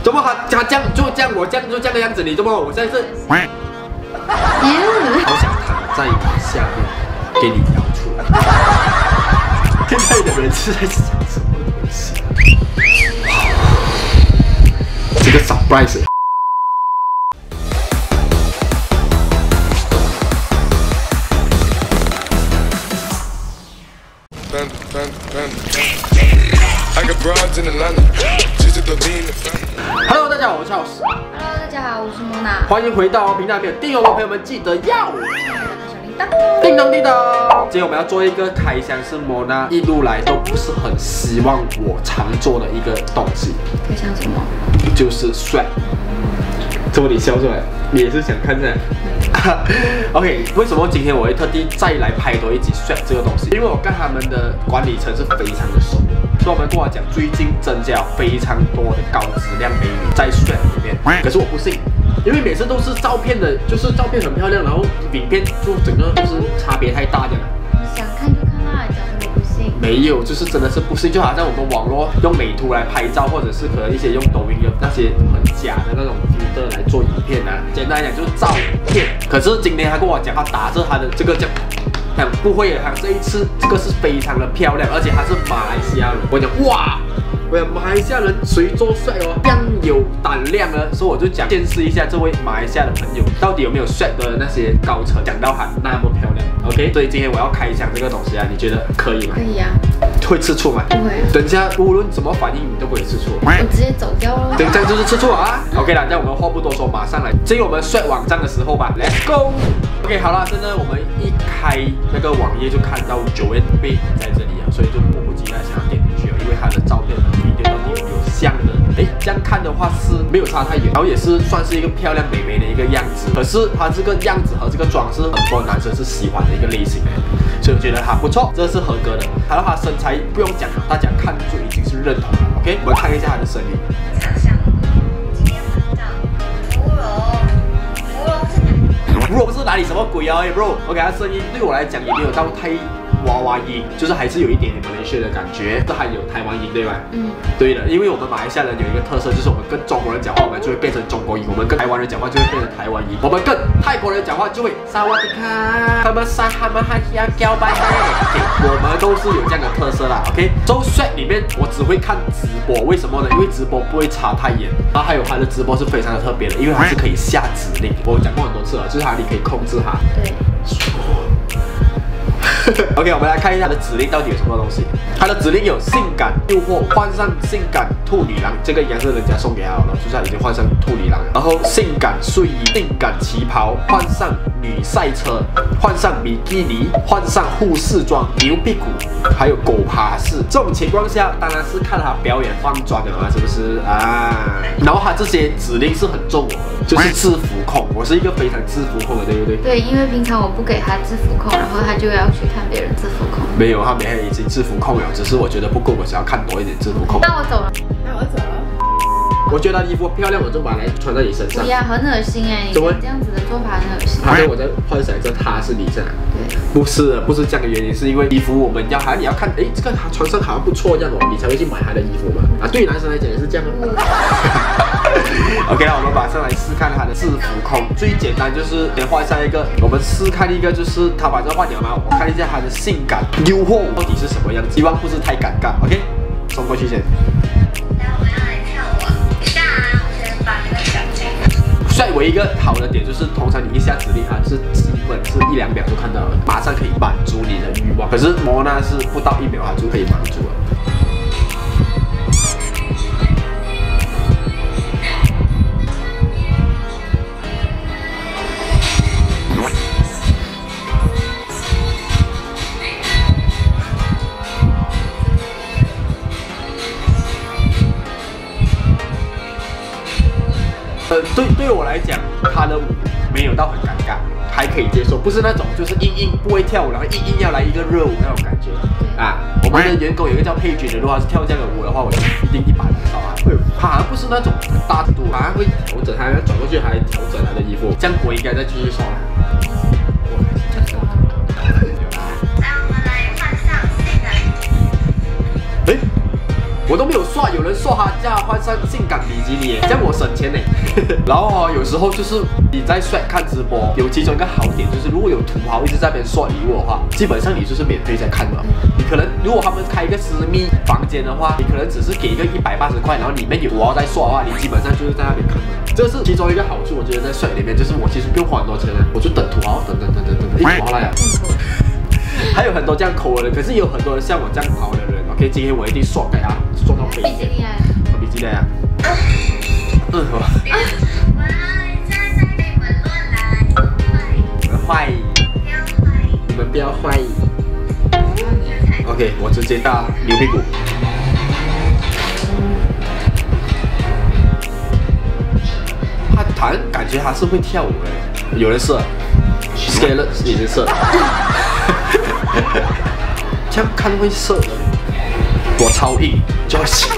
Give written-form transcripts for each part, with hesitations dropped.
怎么他这样就这样，我这样就这样的样子，你怎么我现在是？好想躺在你下面，给你摇出来。现在的人是在想什么东西？这个 surprise。Hello， 大家好，我是 Charles。 Hello， 大家好，我是莫娜。 欢迎回到频道里面，订阅我的朋友们记得要小铃铛， 叮咚叮咚。今天我们要做一个开箱，是莫娜一路来都不是很希望我常做的一个东西。 开箱什么？ 就是 Swag。怎么你笑出来？你也是想看的？OK， 为什么今天我会特地再来拍多一集 Swag 这个东西？因为我跟他们的管理层是非常的熟，所以我们跟我讲，最近增加非常多的高质量美女在 Swag 里面。可是我不信，因为每次都是照片的，就是照片很漂亮，然后影片就整个就是差别太大这样。 想看就看啦，讲什么不信？ 没有，就是真的是不信，就好像我们网络用美图来拍照，或者是可能一些用抖音的那些很假的那种 filter 来做影片啊。简单来讲就是照片。可是今天他跟我讲，他打着他的这个讲不会，他这一次这个是非常的漂亮，而且他是马来西亚人。我讲哇，我讲马来西亚人谁做帅哦，这样有胆量呢，所以我就讲见识一下这位马来西亚的朋友到底有没有帅的那些高层，讲到还那么漂亮。OK， 所以今天我要开箱这个东西啊，你觉得可以吗？ 可以啊。 会吃醋吗？ 不会。 等一下无论怎么反应你都不会吃醋。 我直接走掉了。 这样就是吃醋啊。OK 啦，那我们话不多说，马上来进入我们帅网站的时候吧 ，Let's go。OK， 好了，真的我们一开那个网页就看到Joanne Bae在这里啊，所以就迫不及待想要点进去了，因为她的照片和 video 到底有没有像呢？这样看的话是没有差太远，然后也是算是一个漂亮美眉的一个样子。可是她这个样子和这个妆是很多男生是喜欢的一个类型所以我觉得她不错，这是合格的。还有她身材不用讲了，大家看就已经是认同了。OK， 我们看一下她的声音。 想象今天闻到芙蓉是哪里什么鬼啊？bro，OK， 她声音对我来讲也没有到太娃娃音，就是还是有一点点马来西亚的感觉，这还有台湾音对吧？对的，因为我们马来西亚人有一个特色，就是我们跟中国人讲话，我们就会变成中国音；我们跟台湾人讲话就会变成台湾音；我们跟泰国人讲话就会萨瓦迪卡，他们沙哈们哈亚胶拜拜。我们都是有这样的特色啦。OK， 周帅里面我只会看直播，为什么呢？因为直播不会插太远，然后还有他的直播是非常的特别的，因为他是可以下指令。我讲过很多次了，就是你可以控制它。 对。 OK， 我们来看一下它的指令到底有什么东西。它的指令有性感诱惑，换上性感兔女郎，这个应该是人家送给他了，就是他已经换上兔女郎了。然后性感睡衣、性感旗袍，换上女赛车，换上比基尼，换上护士装、牛屁股，还有狗爬式。这种情况下，当然是看他表演放妆的嘛，是不是啊？然后他这些指令是很重我的，就是制服控。我是一个非常制服控的，对不对？ 对，因为平常我不给他制服控，然后他就要去看别人制服控。 没有，他每天已经制服控了，只是我觉得不够，我想要看多一点制服控。 那我走了。那我走了。 我觉得衣服漂亮，我就把它穿在你身上。 不要，很恶心哎！你这样子的做法很恶心。 好像我在幻想着他是你这样。对。不是这样的原因，是因为衣服我们要你要看，这个他穿上好像不错这样哦，你才会去买他的衣服嘛。啊，对于男生来讲也是这样哦。OK， 那我们马上来试看他的制服控。最简单就是先换上一个，我们试看一个，就是他把这换掉嘛，我看一下他的性感诱惑到底是什么样子，希望不是太尴尬。OK， 送过去先。帅为一个好的点就是，通常你一下指令，它是基本是1-2秒就看到了，马上可以满足你的欲望。可是莫娜是不到1秒，它就可以满足了。对我来讲，他的舞没有到很尴尬，还可以接受，不是那种就是硬不会跳舞，然后硬要来一个热舞那种感觉啊。我们的员工有一个叫佩君的，如果他是跳这样的舞的话，我就一定100分到啊。他好像不是那种很大度，好像会调整，他转过去还调整他的衣服，这样我应该再继续刷了。来，我们来换上性感。 我都没有刷，有人刷他叫他换上性感比基尼，这样我省钱呢。然后有时候就是你在刷看直播，有其中一个好点就是，如果有土豪一直在那边刷礼物的话，基本上你就是免费在看的。你可能如果他们开一个私密房间的话，你可能只是给一个180块，然后里面有土豪在刷的话，你基本上就是在那边看的。这是其中一个好处，我觉得在刷里面就是我其实不用花很多钱的，我就等土豪，等，土豪来了。还有很多这样抠的人，可是也有很多人像我这样跑的人。OK， 今天我一定刷给他，刷到飞。 比基尼啊！ 比基尼啊！坏，你们不要坏。OK， 我直接打牛屁股。他好像感觉他是会跳舞的，有人射 ，Scarlett 也是射。这样看会射的，我超硬 ，Joyce，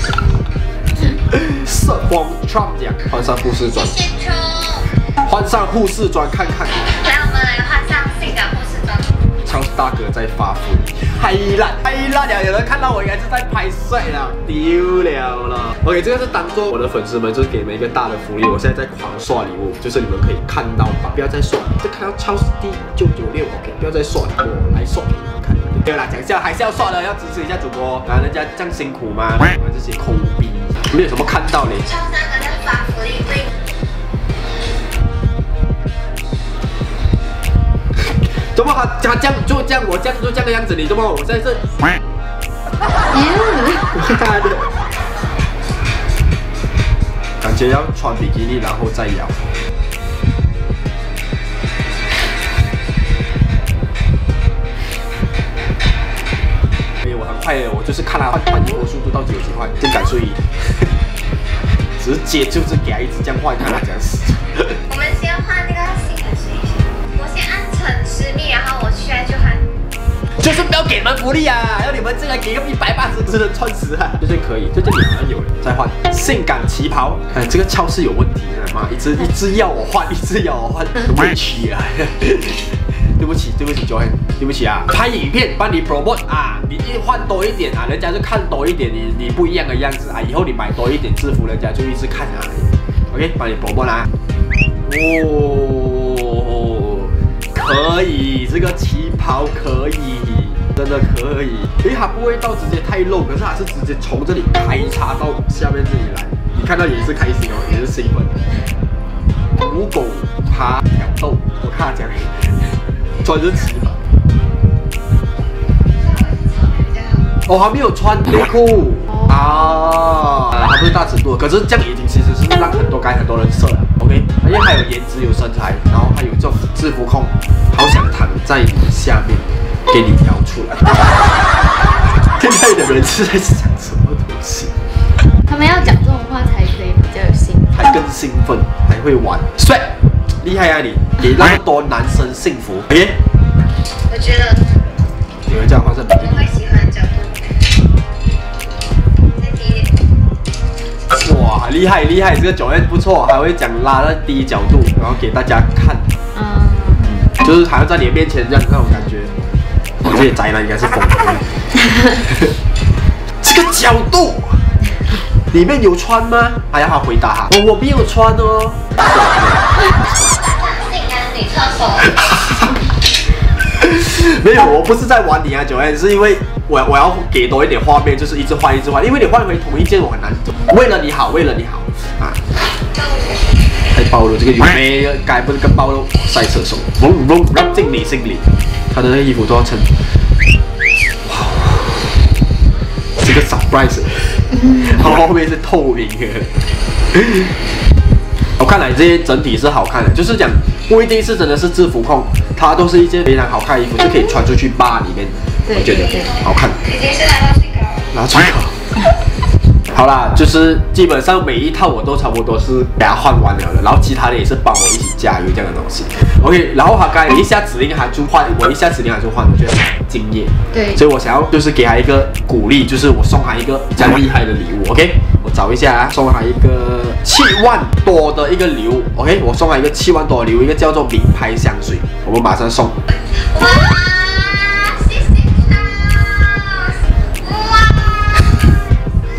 射光 Trump 讲，换上护士装，换上护士装看看。 来，我们来换上性感护士装。 超市大哥在发福利，嗨烂了！有人看到我应该是在拍摄了，丢了。OK， 这个是当做我的粉丝们，就是给你们一个大的福利。我现在在狂刷礼物，就是你们可以看到吧，不要再刷，就看到超市第996 OK， 不要再刷了，我来刷给你们看。对啦，讲笑还是要刷的，要支持一下主播，然后人家这样辛苦吗？你们这些抠逼，没有什么看到嘞。 超市大哥在发福利， 怎么他这样就这样，我这样就这样的样子，你怎么我现在是？感觉要穿比基尼然后再摇。我很快的，我就是看他换衣服速度到底有几块，真敢睡。直接就是给他一直这样换，看他这样死。 我们先换那个性感试一下，我先按成私密，然后我去来就喊。 就是不要给你们福利啊！要你们进来给个180，只能穿10啊！这可以，这里好像有人再换性感旗袍。哎，这个超市有问题了妈，一直要我换，一直要我换，委屈啊！对不起 ，Joanne， 对不起啊！拍影片帮你 promote 啊，你一换多一点啊，人家就看多一点你不一样的样子啊，以后你买多一点制服，人家就一直看啊。OK， 帮你 promote 啦。哦，可以，这个旗袍可以，真的可以。因为它不会到直接太露，可是它是直接从这里开插到下面这里来，你看到也是开心哦，也是兴奋。虎狗爬挑逗，我看他讲。穿着旗袍，哦，还没有穿内裤啊，还不是大尺度，可是这样已经其实是让很多人射了 ，OK， 因为还有颜值有身材，然后还有这种制服控，好想躺在你下面给你摇出来。现在的人是在想什么东西？ 他们要讲这种话才可以比较有兴奋， 还更兴奋，还会玩，帅。厉害啊你，给那么多男生幸福。OK， 我觉得你会这样换成比基尼？ 我会喜欢角度，再低一点。 哇，厉害，这个Joanne不错，还会讲拉到低角度，然后给大家看。就是好像在你面前这样那种感觉。我这些宅男应该是疯了。这个角度。里面有穿吗？哎呀，他回答哈，我没有穿哦。 性感女厕所。 没有，我不是在玩你啊，Joanne，是因为我要给多一点画面，就是一直换，因为你换回同一件我很难走。为了你好啊！太暴露，这个有没该不是跟暴露赛车手，让进你心里，他的那个衣服都要撑。哇，这个 surprise。后面是透明的，我看来这些整体是好看的，就是讲不一定是真的是制服控，它都是一件非常好看的衣服，就可以穿出去bar里面，我觉得好看。 已经是拿到最高了。 拿最高。好啦，就是基本上每一套我都差不多是给他换完了的，然后其他的也是帮我一起加油这样的东西。OK， 然后他刚才一下指令他就换，我一下指令他就换，我觉得很敬业。对，所以我想要就是给他一个鼓励，就是我送他一个比较厉害的礼物。OK， 我找一下啊，送他一个7万多的一个礼物。OK， 我送他一个7万多的礼物，一个叫做名牌香水，我们马上送。 哇！谢谢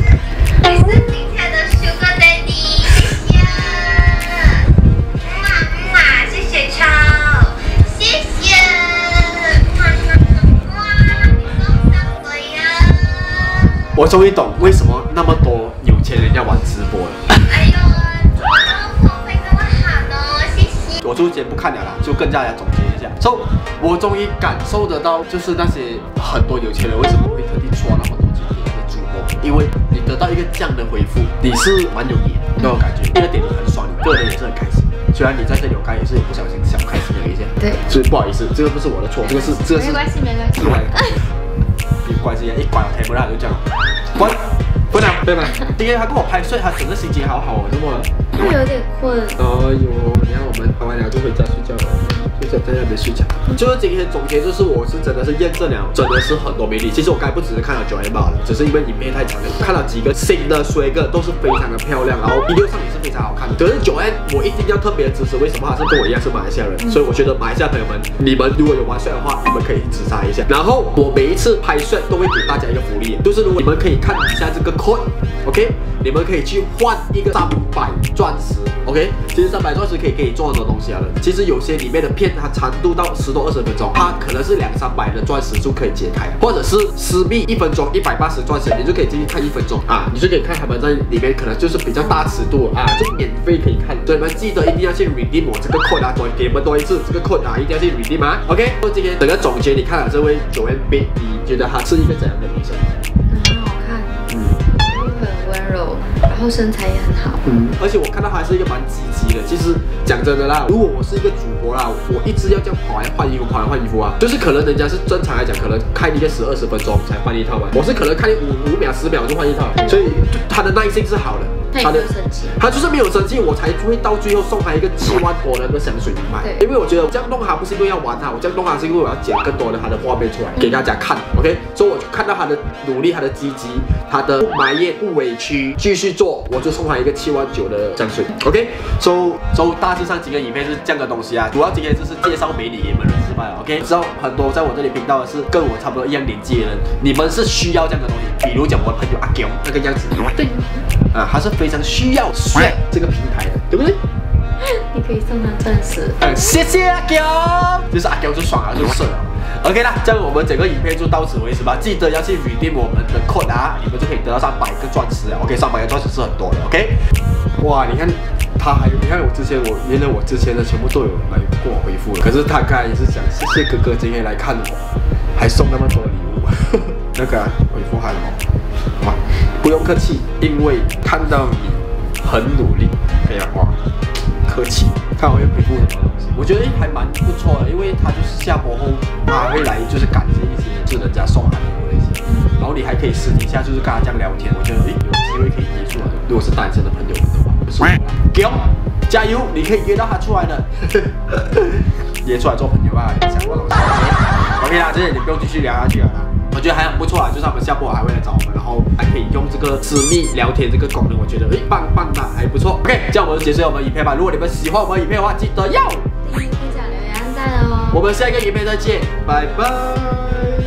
终于懂为什么那么多有钱人要玩直播了。 哎呦，怎么口碑这么好呢？谢谢。 我就先不看了啦，就跟大家总结一下。我终于感受得到，就是那些很多有钱人为什么会特地刷那么多钱给那个主播，因为你得到一个这样的回复，你是蛮有脸的那种感觉，第二点你很爽，你个人也是很开心。虽然你在这里，我刚才也是不小心小开心了一下， 对， 所以不好意思，这个不是我的错，这个是没关系，没关系。 没关系，一关我台不了就这样，关了，对吧？今天他跟我拍摄，他整个心情好好哦，怎么了？ 他有点困。 哎呦，你看我们拍完了就回家睡觉了。就在那边睡觉。就是今天总结，就是我是真的是验证了，真的是很多魅力。其实我刚才不只是看到9M罢了，只是因为影片太长了，看到几个新的swag都是非常的漂亮，然后video上也是非常好看的。可是9M我一定要特别支持，为什么？他是跟我一样是马来西亚人，所以我觉得马来西亚朋友们，你们如果有玩帅的话，你们可以支持他一下。然后我每一次拍帅都会给大家一个福利，就是如果你们可以看一下这个 code，OK， 你们可以去换一个300钻石 ，OK， 其实300钻石可以给你做很多东西了。其实有些里面的片它长度到10多20分钟，它可能是200-300的钻石就可以解开，或者是私密1分钟180钻石，你就可以进去看1分钟啊，你就可以看他们在里面可能就是比较大尺度啊，就免费可以看。所以你们记得一定要去 redeem 我这个 code 啊，给你们多一次这个 code 啊，一定要去 redeem 啊。OK， 今天整个总结，你看了这位9MB，你觉得她是一个怎样的女生？ 很好看，很温柔，然后身材也很好， 而且我看到她还是一个蛮积极的。其实讲真的啦，如果我是一个主播啦，我一直要这样跑来换衣服啊，就是可能人家是正常来讲，可能看一个10-20分钟才换一套嘛，我是可能看5秒10秒就换一套，所以她的耐性是好的。 他没有生气， 他就是没有生气，我才会到最后送他一个7万多的那个香水买。对，因为我觉得我这样弄他不是因为要玩他，我这样弄他是因为我要剪更多的他的画面出来给大家看。OK， 所以我看到他的努力，他的积极，他的不埋怨不委屈，继续做，我就送他一个7万9的香水。OK，so 大致上几个影片是这样的东西啊，主要今天就是介绍美女给你们认识罢了。OK， 知道很多在我这里频道的是跟我差不多一样年纪的人，你们是需要这样的东西，比如讲我朋友阿强那个样子，对。他是非常需要炫这个平台的，对不对？ 你可以送他钻石。 谢谢阿强，就是阿强就爽了，就射了。OK 啦，这样我们整个影片就到此为止吧。记得要去 redeem 我们的 code 啊，你们就可以得到300个钻石啊。OK，300个钻石是很多的。OK， 哇，你看他还有，你看原来我之前的全部都有来过我回复了，可是他刚才也是讲谢谢哥哥今天来看我，还送那么多礼物，那个回复还好吗？不用客气，因为看到你很努力，可以哇，客气。看我会回复什么东西，我觉得还蛮不错的，因为他就是下播后，他会来就是感谢一些是人家送他礼物那些，然后你还可以私底下就是跟他这样聊天，我觉得有机会可以约出来的。如果是单身的朋友们的话，不是我啦，给哦，加油，你可以约到他出来的，约出来做朋友啊，想过东西。OK 啦，这些你不用继续聊下去了啦。我觉得还很不错啊，就是他们下播还会来找我们，然后还可以用这个私密聊天这个功能，我觉得棒棒的，还不错。OK， 这样我们就结束我们的影片吧。如果你们喜欢我们的影片的话，记得要订阅、分享、留言、按赞哦。 我们下一个影片再见，拜拜。